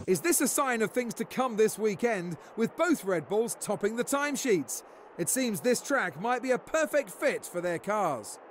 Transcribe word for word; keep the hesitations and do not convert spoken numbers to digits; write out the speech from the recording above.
Is this a sign of things to come this weekend, with both Red Bulls topping the timesheets? It seems this track might be a perfect fit for their cars.